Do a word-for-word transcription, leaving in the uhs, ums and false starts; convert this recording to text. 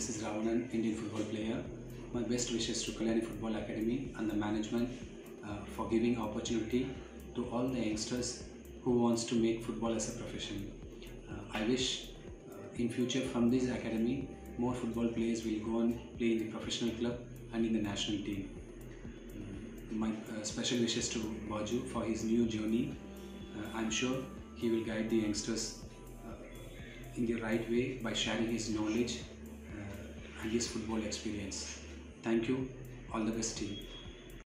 this is Ravanan, Indian football player. My best wishes to Kalyani Football Academy and the management uh, for giving opportunity to all the youngsters who wants to make football as a profession. Uh, I wish uh, in future from this academy more football players will go and play in the professional club and in the national team. Uh, my uh, special wishes to Baju for his new journey. Uh, I'm sure he will guide the youngsters uh, in the right way by sharing his knowledge uh, and his football experience. Thank you. All the best, team.